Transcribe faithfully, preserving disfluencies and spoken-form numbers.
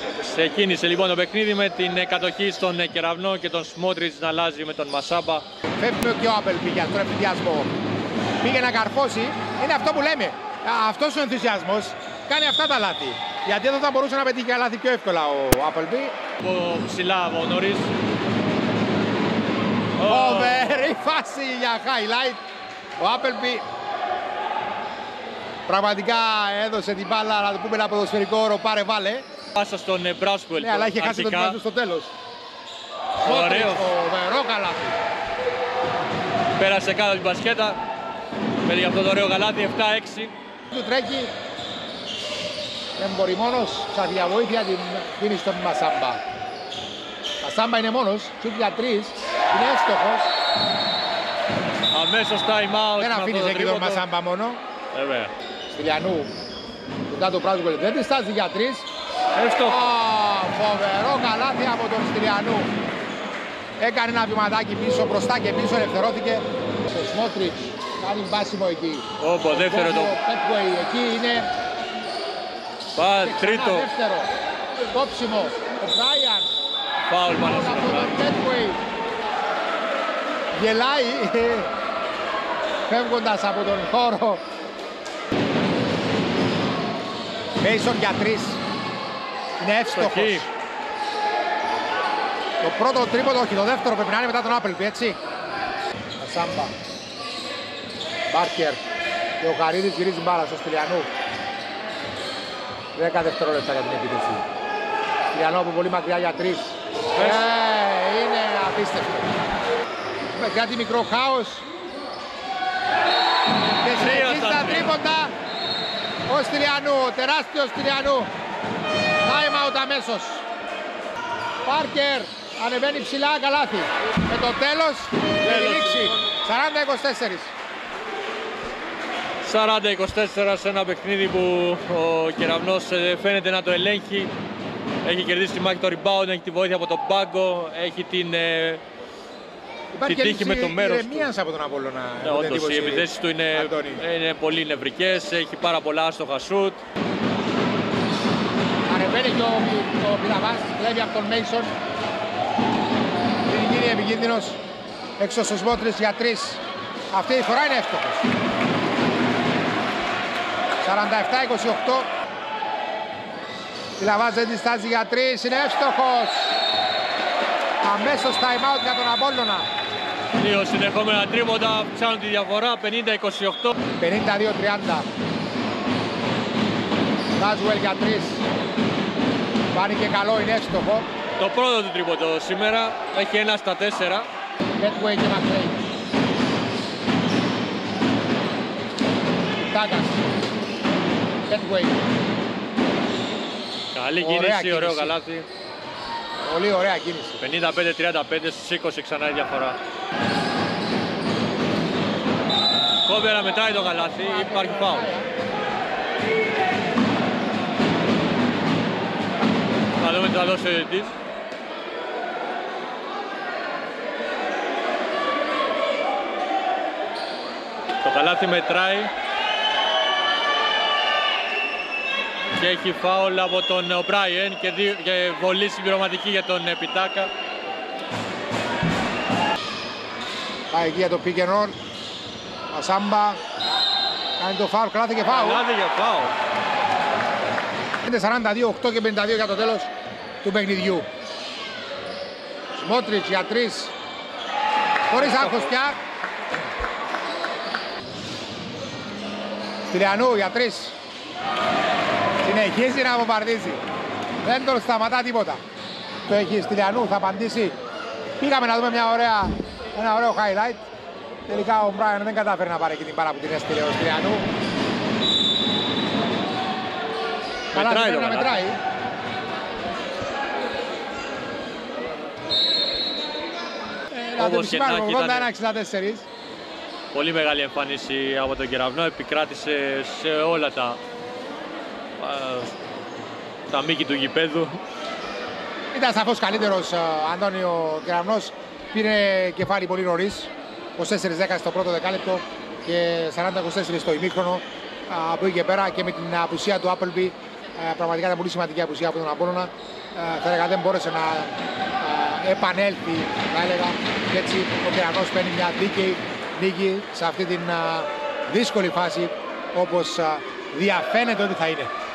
Ξεκίνησε λοιπόν το παιχνίδι με την κατοχή στον Κεραυνό και τον Σμότριτς να αλλάζει με τον Μασάμπα. Φεύγει και ο Άπελμπι για τον ευθυνδιασμό. Πήγε να καρφώσει. Είναι αυτό που λέμε. Αυτός ο ενθουσιασμός κάνει αυτά τα λάθη. Γιατί εδώ θα μπορούσε να πετύχει και λάθη πιο εύκολα ο Άπελμπι. Από ψηλά ο Νωρίς. Φοβερή φάση για highlight. Ο Άπελμπι πραγματικά έδωσε την μπάλα, να το πούμε ένα ποδοσφαιρικό όρο, πάρε βάλε. Πάσα στον Μπράσκουελ. Ναι, αλλά είχε χάσει τον τρίτο στο τέλος. Ωραίο. Φοβερό καλάθι. Πέρασε κάτω την μπασκέτα. Πέτυχε αυτό το ωραίο καλάθι, επτά έξι. Του τρέχει. Δεν μπορεί μόνος, σαν διαβοήθεια την δίνει στον Μασάμπα. Μασάμπα είναι μόνος, σουτ για τρεις, είναι εύστοχος. Αμέσως time out. Δεν αφήνεις εκεί τον Μασάμπα μόνο. Βέβαια. Στυλιανού, μετά το Πράσβολ δεν τη στάζει για τρεις. Εύστοχο. Φοβερό καλάθι από τον Στυλιανού. Έκανε ένα βηματάκι πίσω, μπροστά και πίσω, ελευθερώθηκε. Το Σμότριτς κάνει μπάσιμο εκεί. Όπο, δεύτερο το. Πέτουεϊ, εκεί είναι. Πα, τρίτο. Δεύτερο. Κόψιμο. Ο Μπράιαν. Φάουλ πάνω στον Πέτουεϊ. Γελάει. Φεύγοντας από τον χώρο. Μέισον για τρεις. Είναι εύστοχος. Το πρώτο τρίποντο, όχι, το δεύτερο πρέπει να είναι μετά τον Άπελμπι, έτσι. Μασάμπα. Μπάρκερ. Και ο Χαρίδης γυρίζει μπάλα στο Στυλιανού. δέκα δευτερόλεπτα για την επίθεση. Στυλιανού από πολύ μακριά για τρεις. Ε, είναι απίστευτο. Με κάτι μικρό χάος. Και συνεχίζει τα τρίποντα. Ο Στυλιανού, ο τεράστιος Στυλιανού. Time out αμέσως. Πάρκερ ανεβαίνει ψηλά, καλάθι. Με το τέλος, με τη λήξη. σαράντα είκοσι τέσσερα. σαράντα είκοσι τέσσερα σε ένα παιχνίδι που ο Κεραυνός φαίνεται να το ελέγχει. Έχει κερδίσει τη μάχη το rebound, έχει τη βοήθεια από τον πάγκο, έχει την, ε, την τύχη με το μέρος του. Υπάρχει από τον Απόλλωνα. Ναι, όντως, οι επιθέσεις του είναι, είναι πολύ νευρικές, έχει πάρα πολλά άστοχα σουτ. Ανεβαίνει και ο, ο Πιλαβάς, κλέβει από τον Μέισον. Πριν γίνει επικίνδυνος έξω στο Σμότριτς για τρεις. Αυτή η φορά είναι εύστοχος. σαράντα επτά είκοσι οκτώ. Πιλαβάς δεν τη στάζει για τρεις, είναι εύστοχος. Αμέσως time out για τον Απόλλωνα. Δύο συνεχόμενα τρίποντα ψάχνουν τη διαφορά, πενήντα είκοσι οκτώ. πενήντα δύο τριάντα. Ράσουελ για τρεις. Φάνηκε καλό, είναι εύστοχο. Το πρώτο του τρίποντο σήμερα έχει ένα στα τέσσερα. Πέτουεϊ και Μακρέι. Τάκας. Πέτουεϊ. Καλή κίνηση, ωραίο καλάθι. Πολύ ωραία κίνηση. πενήντα πέντε τριάντα πέντε στις είκοσι ξανά η διαφορά. Κόβερα μετράει το καλάθι, υπάρχει φάουλ. Θα δούμε τι θα δώσει ο διαιτητής. Το καλάθι μετράει. Και έχει φάουλ από τον Ομπράιεν και, και βολή συμπληρωματική για τον Πιτάκα. Πάει εκεί για το pick and roll. Μασάμπα. Κάνει το φάουλ, κλάθηκε και φάουλ. Κλάθηκε φάουλ. Είναι σαράντα δύο οκτώ και πενήντα δύο για το τέλος του παιχνιδιού. Σμότριτς για τρεις. Χωρίς άγχος πια. Στυλιανού για τρεις. Συνεχίζει να βομβαρδίζει. Δεν τον σταματά τίποτα. Το έχει Στυλιανού, θα απαντήσει. Πήγαμε να δούμε μια ωραία, ένα ωραίο highlight. Τελικά ο Μπράιαν δεν κατάφερε να πάρει εκεί την μπάλα που την έστειλε ο Στυλιανού. Καλά, δεν πρέπει να μετράει. Να το επισημάνουμε, ογδόντα ένα εξήντα τέσσερα. Πολύ μεγάλη εμφάνιση από τον Κεραυνό, επικράτησε σε όλα τα, τα μήκη του γηπέδου. Ήταν σαφώς καλύτερος Αντώνιο Κεραυνός, πήρε κεφάλι πολύ νωρίς, είκοσι τέσσερα δέκα στο πρώτο δεκάλεπτο και σαράντα είκοσι τέσσερα στο ημίχρονο. Από εκεί και πέρα και με την απουσία του Άπελμπι Ε, πραγματικά ήταν πολύ σημαντική απουσία από τον Απόλλωνα. Ε, θα έλεγα δεν μπόρεσε να ε, επανέλθει, θα έλεγα, και έτσι ο Κεραυνός παίρνει μια δίκαιη νίκη σε αυτή την ε, δύσκολη φάση, όπως ε, διαφαίνεται ότι θα είναι.